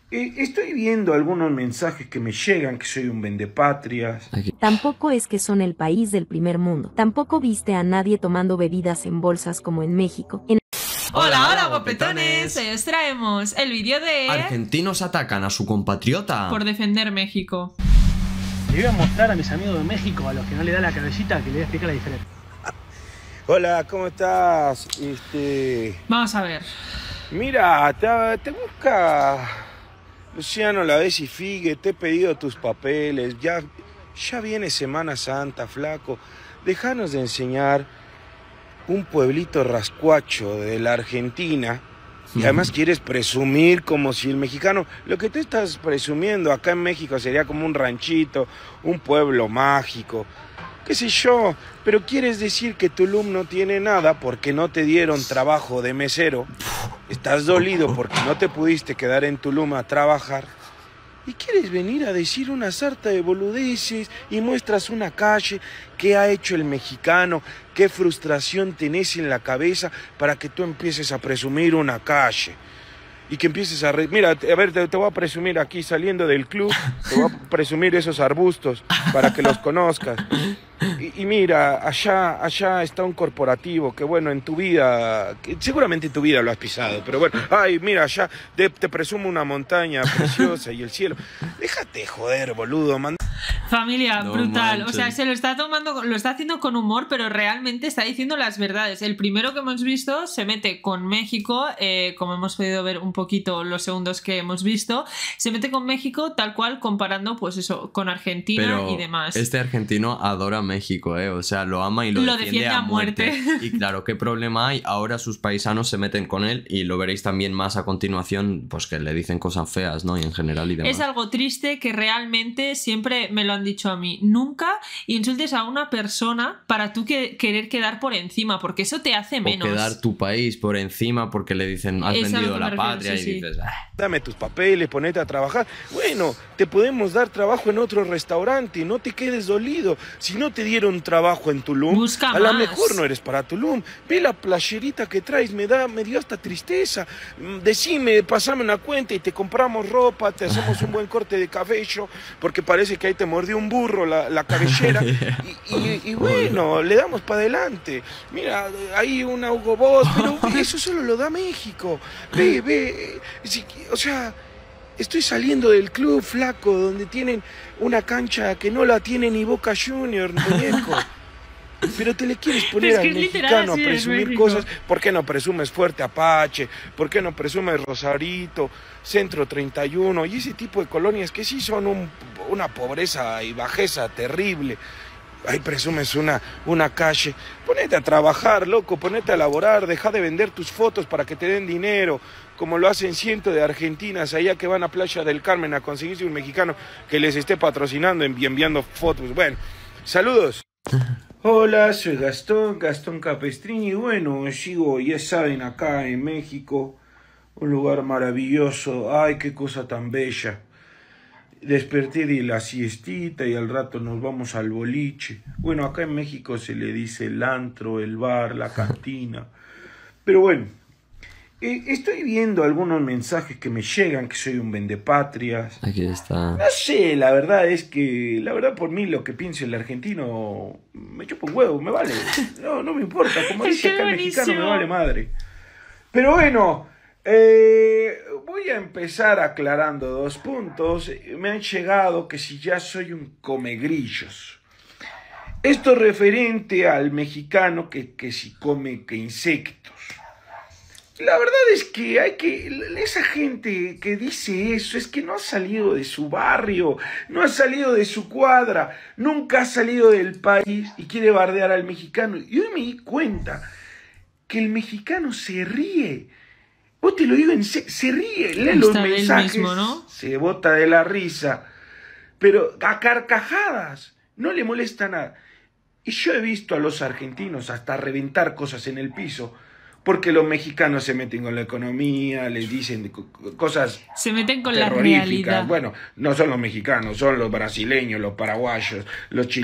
Estoy viendo algunos mensajes que me llegan que soy un vendepatrias. Tampoco es que son el país del primer mundo. Tampoco viste a nadie tomando bebidas en bolsas como en México. Hola, hola, guapetones. Hoy os traemos el vídeo de... Argentinos atacan a su compatriota por defender México. Le voy a mostrar a mis amigos de México, a los que no le da la cabecita, que le voy a explicar la diferencia. Hola, ¿cómo estás? Vamos a ver. Mira, te busca Luciano Lavesi y Figue, te he pedido tus papeles, ya viene Semana Santa, flaco. Déjanos de enseñar un pueblito rascuacho de la Argentina y además quieres presumir como si el mexicano, lo que tú estás presumiendo acá en México sería como un ranchito, un pueblo mágico, qué sé yo, pero quieres decir que Tulum no tiene nada porque no te dieron trabajo de mesero, estás dolido porque no te pudiste quedar en Tulum a trabajar y quieres venir a decir una sarta de boludeces y muestras una calle. ¿Qué ha hecho el mexicano? ¿Qué frustración tenés en la cabeza para que tú empieces a presumir una calle? Y que empieces a... Mira, a ver, te voy a presumir aquí saliendo del club, te voy a presumir esos arbustos para que los conozcas. Y mira, allá está un corporativo que bueno, en tu vida, seguramente en tu vida lo has pisado, pero bueno, ay, mira, allá te presumo una montaña preciosa y el cielo. Déjate joder, boludo, Familia, No brutal. manches. O sea, se lo está tomando, lo está haciendo con humor, pero realmente está diciendo las verdades. El primero que hemos visto se mete con México, como hemos podido ver un poquito los segundos que hemos visto, se mete con México tal cual comparando, pues eso, con Argentina Pero y demás. este argentino adora México, o sea, lo ama y lo defiende a muerte. Y claro, ¿qué problema hay? Ahora sus paisanos se meten con él y lo veréis también más a continuación, pues que le dicen cosas feas, ¿no? Y en general y demás. Es algo triste que realmente siempre me lo han dicho a mí. Nunca insultes a una persona para tú querer quedar por encima, porque eso te hace menos. O quedar tu país por encima porque le dicen has Es a lo vendido que la me refiero, patria sí, y sí. dices... Dame tus papeles, ponete a trabajar. Bueno, te podemos dar trabajo en otro restaurante, no te quedes dolido. Si no te dieron trabajo en Tulum, Busca a lo más. mejor no eres para Tulum. Ve la playerita que traes, me dio hasta tristeza. Decime, pasame una cuenta y te compramos ropa, te hacemos un buen corte de cabello, porque parece que ahí te mordió un burro la cabellera. Y bueno, le damos para adelante. Mira, hay una Hugo Boss, pero eso solo lo da México. Ve, o sea, estoy saliendo del club, flaco, donde tienen una cancha que no la tiene ni Boca Junior, muñeco. Pero te le quieres poner Es que al es literal mexicano a así en presumir México. cosas. ¿Por qué no presumes Fuerte Apache? ¿Por qué no presumes Rosarito, Centro 31? Y ese tipo de colonias que sí son una pobreza y bajeza terrible. Ahí presumes una calle. Ponete a trabajar, loco, ponete a laborar, deja de vender tus fotos para que te den dinero, como lo hacen cientos de argentinas allá que van a Playa del Carmen a conseguirse un mexicano que les esté patrocinando y enviando fotos. Bueno, saludos. Hola, soy Gastón Capestrini. Bueno, sigo, ya saben, acá en México, un lugar maravilloso. Ay, qué cosa tan bella. Desperté de la siestita y al rato nos vamos al boliche. Bueno, acá en México se le dice el antro, el bar, la cantina. Pero bueno, estoy viendo algunos mensajes que me llegan que soy un vendepatrias. Aquí está. No sé, la verdad es que, por mí lo que piense el argentino me chupa un huevo, me vale. No me importa, como Es dice que acá el buenísimo. mexicano, me vale madre. Pero bueno, voy a empezar aclarando 2 puntos. Me han llegado que si ya soy un comegrillos. Esto referente al mexicano que si come que insectos. La verdad es que esa gente que dice eso es que no ha salido de su barrio, no ha salido de su cuadra, nunca ha salido del país y quiere bardear al mexicano. Y hoy me di cuenta que el mexicano se ríe. Vos te lo digo en serio, se ríe, lee los Está de él mensajes, mismo, ¿no? se bota de la risa, pero a carcajadas, no le molesta nada. Y yo he visto a los argentinos hasta reventar cosas en el piso, porque los mexicanos se meten con la economía, les dicen cosas Se meten con la terroríficas. realidad. Bueno, no son los mexicanos, son los brasileños, los paraguayos, los chilenos.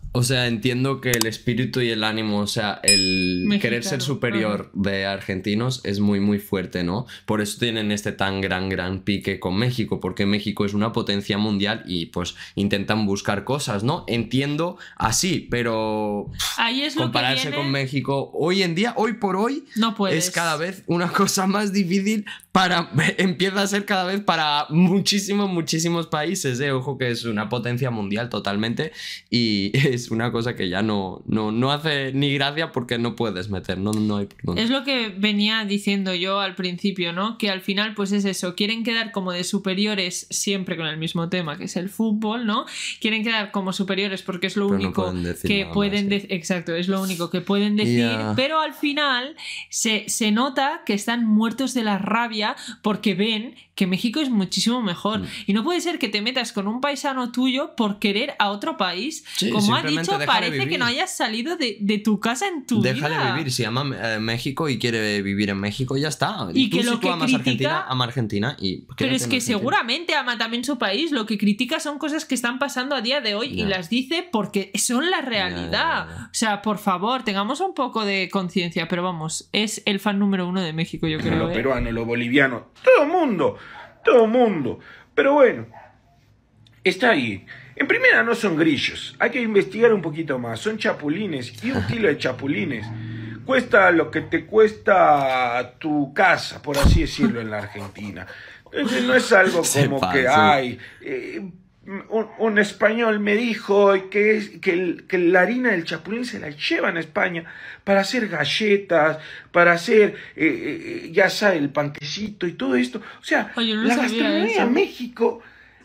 O sea, entiendo que el espíritu y el ánimo, o sea, el Mexicano, querer ser superior de argentinos es muy, muy fuerte, ¿no? Por eso tienen este tan gran pique con México, porque México es una potencia mundial y pues intentan buscar cosas, ¿no? Entiendo así, pero ahí es lo compararse que viene... con México hoy en día, hoy por hoy, no puedes. es cada vez una cosa más difícil empieza a ser cada vez para muchísimos países, ¿eh? Ojo que es una potencia mundial totalmente y es una cosa que ya no hace ni gracia porque no puedes meter, no hay por dónde. Es lo que venía diciendo yo al principio, ¿no? Que al final pues es eso, quieren quedar como de superiores siempre con el mismo tema que es el fútbol, ¿no? Quieren quedar como superiores porque es lo Pero único no que pueden decir, exacto, es lo único que pueden decir, pero al final se nota que están muertos de la rabia porque ven que México es muchísimo mejor. Y no puede ser que te metas con un paisano tuyo por querer a otro país. Sí, como ha dicho, parece que no hayas salido de tu casa en tu vida. Déjale vivir. Si ama México y quiere vivir en México, ya está. Y que si tú amas Argentina, ama Argentina. Pero es que seguramente ama también su país. Lo que critica son cosas que están pasando a día de hoy y las dice porque son la realidad. O sea, por favor, tengamos un poco de conciencia. Pero vamos, es el fan número 1 de México, yo creo. Lo peruano, lo boliviano, todo mundo. Pero bueno, está ahí. En primera no son grillos, hay que investigar un poquito más. Son chapulines y un kilo de chapulines cuesta lo que te cuesta tu casa, por así decirlo, en la Argentina. Entonces no es algo como que hay... un español me dijo que la harina del chapulín se la llevan a España para hacer galletas, para hacer, ya sabe, el panquecito y todo esto. O sea, la gastronomía de México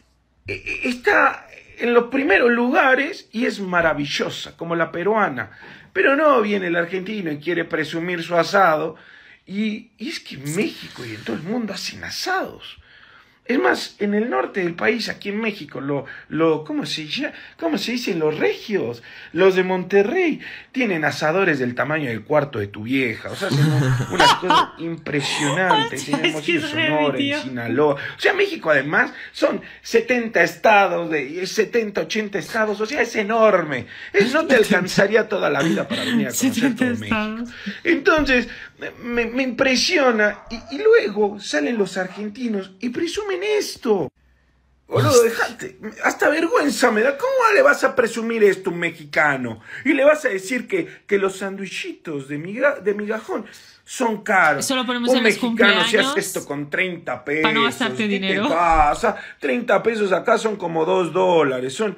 está en los primeros lugares y es maravillosa, como la peruana. Pero no viene el argentino y quiere presumir su asado. Y es que en México y en todo el mundo hacen asados. Es más, en el norte del país, aquí en México, ¿cómo se dicen los regios? Los de Monterrey tienen asadores del tamaño del cuarto de tu vieja. O sea, hacen unas cosas impresionantes. Tenemos en Sonora, en Sinaloa. O sea, México además son 70 estados, 80 estados. O sea, es enorme. No te alcanzaría toda la vida para venir a conocer todo México. Entonces, me impresiona. Y luego salen los argentinos y presumen esto. Boludo, dejate. Hasta vergüenza me da. ¿Cómo le vas a presumir esto a un mexicano? Y le vas a decir que los sandwichitos de migajón son caros. Eso lo ponemos un en los mexicano se cumpleaños, hace esto con 30 pesos. Para no gastarte dinero. ¿Qué te pasa? 30 pesos acá son como $2.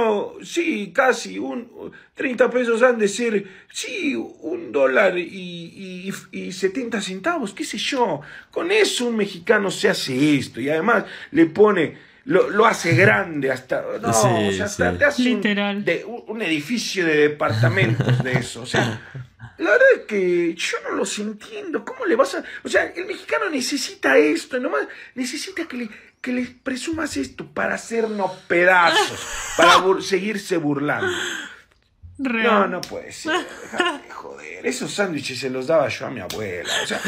Casi 30 pesos han de ser, $1 y 70 centavos, qué sé yo. Con eso un mexicano se hace esto y además le pone... Lo hace grande hasta... te hace literal. Un edificio de departamentos de eso. O sea, la verdad es que yo no los entiendo. ¿Cómo le vas a...? O sea, el mexicano necesita esto, nomás necesita que le presumas esto para hacernos pedazos, para seguirse burlando. Real. No puede ser. Déjate de joder. Esos sándwiches se los daba yo a mi abuela. O sea,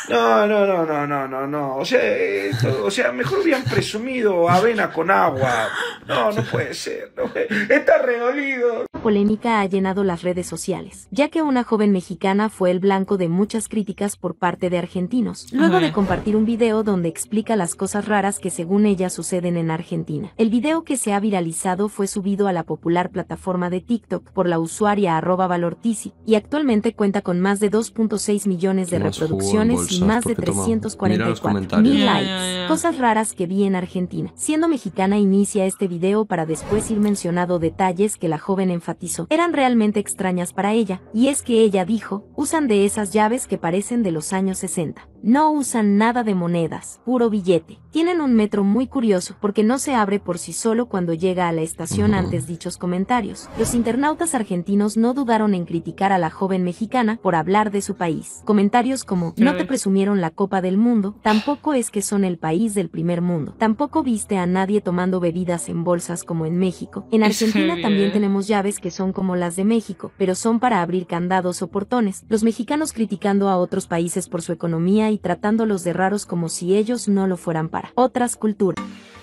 no. O sea, mejor hubieran presumido avena con agua. No puede ser. No. Está redolido. La polémica ha llenado las redes sociales, ya que una joven mexicana fue el blanco de muchas críticas por parte de argentinos, luego de compartir un video donde explica las cosas raras que según ella suceden en Argentina. El video que se ha viralizado fue subido a la popular plataforma de TikTok por la usuaria @valortici y actualmente cuenta con más de 2.6 millones de reproducciones y más de 344,000 likes. Cosas raras que vi en Argentina. Siendo mexicana inicia este video para después ir mencionando detalles que la joven enfatizó. Eran realmente extrañas para ella, y es que ella dijo, usan de esas llaves que parecen de los años 60. No usan nada de monedas, puro billete. Tienen un metro muy curioso porque no se abre por sí solo cuando llega a la estación antes dichos comentarios. Los internautas argentinos no dudaron en criticar a la joven mexicana por hablar de su país. Comentarios como, no te presumieron la Copa del Mundo, tampoco es que son el país del primer mundo, tampoco viste a nadie tomando bebidas en bolsas como en México. En Argentina también tenemos llaves que son como las de México, pero son para abrir candados o portones. Los mexicanos criticando a otros países por su economía y tratándolos de raros como si ellos no lo fueran para otras culturas.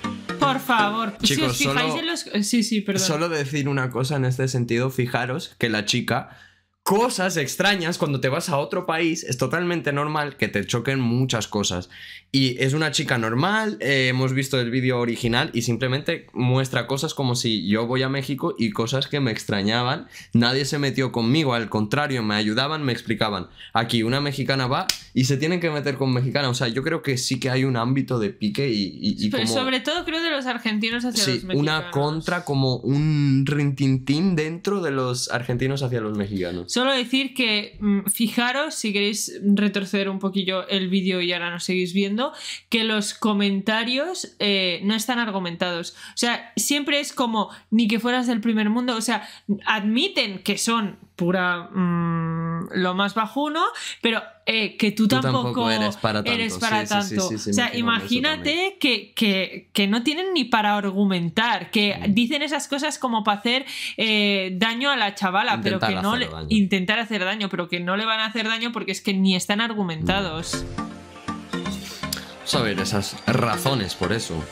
Por favor. Chicos, si os fijáis en los... Sí, perdón. Solo decir una cosa en este sentido, fijaros que la chica... Cosas extrañas cuando te vas a otro país, es totalmente normal que te choquen muchas cosas. Y es una chica normal, hemos visto el vídeo original y simplemente muestra cosas como si yo voy a México y cosas que me extrañaban. Nadie se metió conmigo, al contrario, me ayudaban, me explicaban. Aquí una mexicana va y se tienen que meter con mexicana. O sea, yo creo que sí que hay un ámbito de pique y pero como... sobre todo creo de los argentinos hacia los mexicanos. Una contra, como un rintintín dentro de los argentinos hacia los mexicanos. Solo decir que fijaros, si queréis retroceder un poquillo el vídeo y ahora nos seguís viendo, que los comentarios no están argumentados. O sea, siempre es como ni que fueras del primer mundo. O sea, admiten que son pura lo más bajuno, pero que tú tampoco eres para tanto. Sí, o sea, imagínate que no tienen ni para argumentar, que dicen esas cosas como para hacer daño a la chavala, pero que no intentar hacer daño, pero que no le van a hacer daño porque es que ni están argumentados. Vamos a ver esas razones por eso.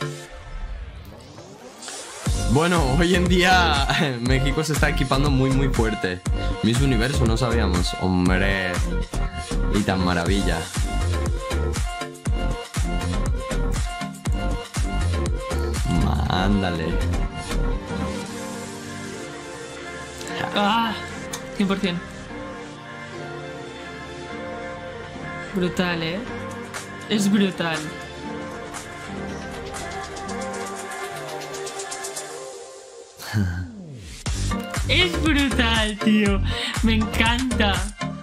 Bueno, hoy en día México se está equipando muy muy fuerte. Miss Universo, no sabíamos. Hombre, y tan maravilla. Mándale. 100%. Brutal, es brutal. Es brutal, tío. Me encanta.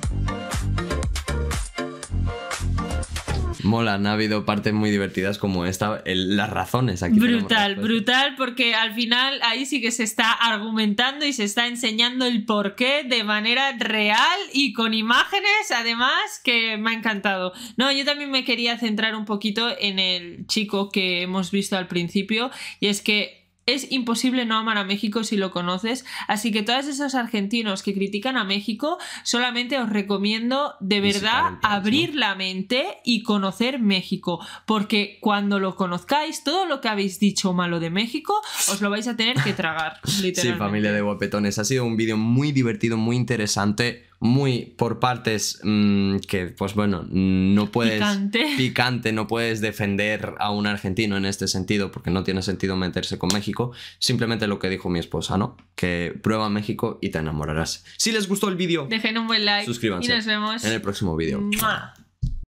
Mola, han habido partes muy divertidas como esta, las razones aquí. Brutal, porque al final ahí sí que se está argumentando y se está enseñando el porqué de manera real y con imágenes, además, que me ha encantado. No, yo también me quería centrar un poquito en el chico que hemos visto al principio, y es que es imposible no amar a México si lo conoces, así que todos esos argentinos que critican a México, solamente os recomiendo de verdad abrir la mente y conocer México, porque cuando lo conozcáis, todo lo que habéis dicho malo de México, os lo vais a tener que tragar, literalmente. Sí, familia de guapetones, ha sido un vídeo muy divertido, muy interesante, muy por partes que, pues bueno, no puedes... Picante, no puedes defender a un argentino en este sentido, porque no tiene sentido meterse con México. Simplemente lo que dijo mi esposa, ¿no? Que prueba México y te enamorarás. Si les gustó el vídeo, dejen un buen like, suscríbanse. y nos vemos en el próximo vídeo. ¡Mua!